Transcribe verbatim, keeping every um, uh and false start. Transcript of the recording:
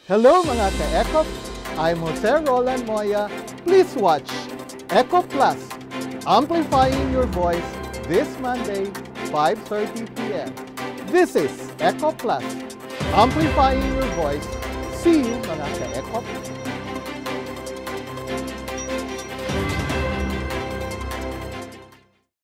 Hello mga ka-ECOP! I'm Jose Roland Moya. Please watch ECOPlus, Amplifying Your Voice this Monday, five thirty p m This is ECOPlus, Amplifying Your Voice. See you mga ka-ECOP!